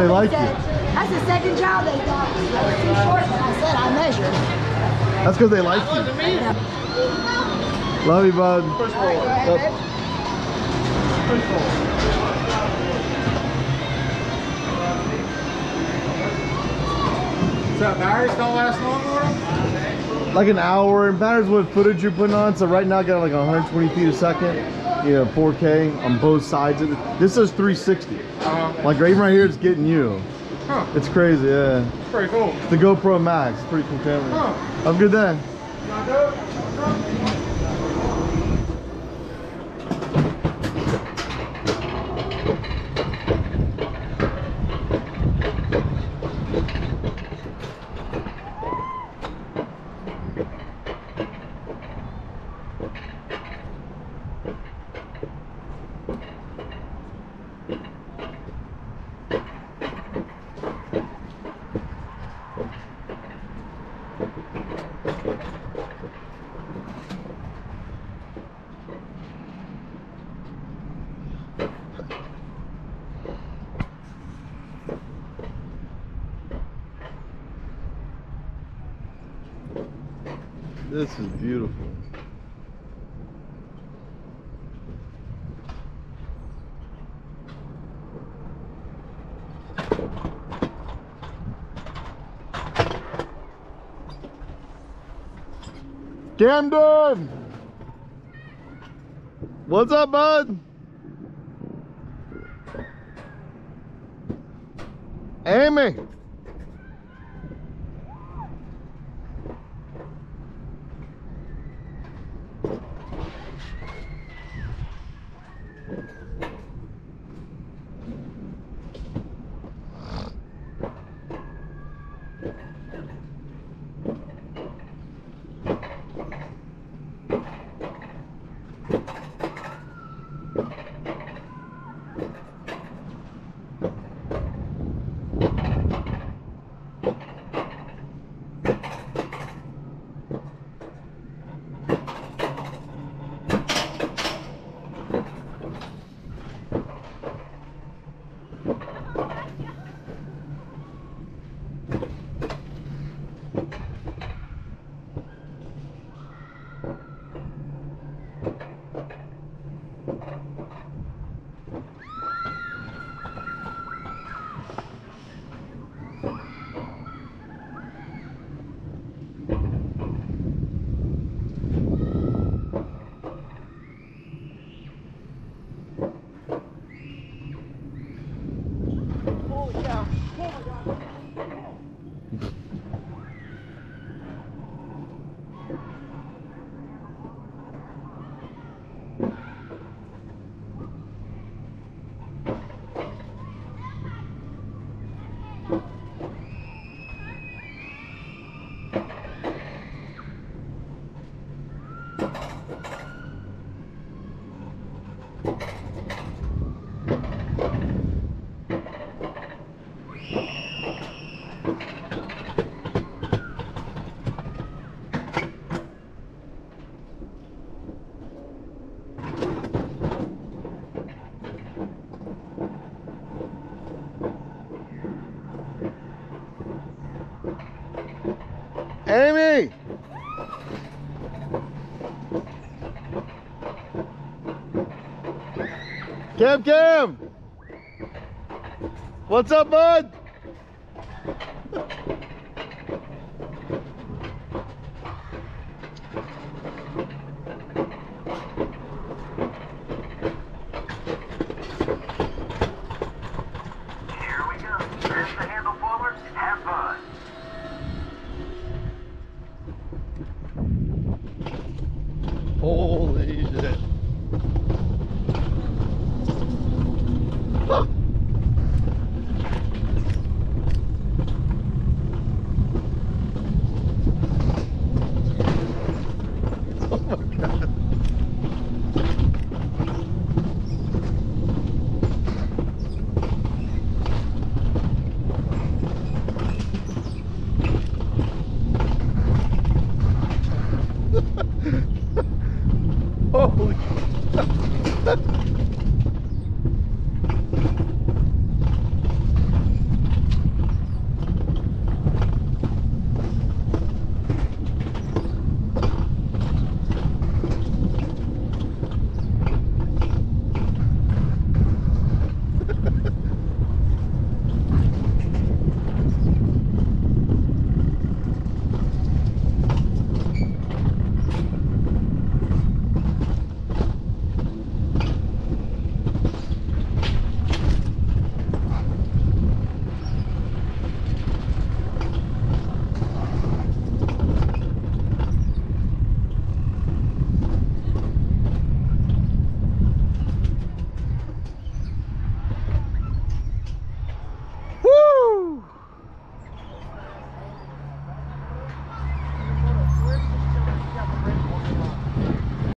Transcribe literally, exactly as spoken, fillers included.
they like said, you. That's the second job they thought I was too short, and I said I measured. That's because they like you. Love you, bud. First of all, yep. First of all. So batteries don't last long or? Like an hour, and matters what footage you're putting on. So right now I got like one hundred twenty feet a second, you know, four K on both sides of it. This says three sixty. Uh-huh. Like right, even right here, it's getting you. Huh. It's crazy, yeah. It's pretty cool. It's the GoPro Max, pretty cool camera. Huh. Have a good day. This is beautiful. Camden! What's up, bud? Amy! Amy! Cam Cam! What's up, bud? Holy shit.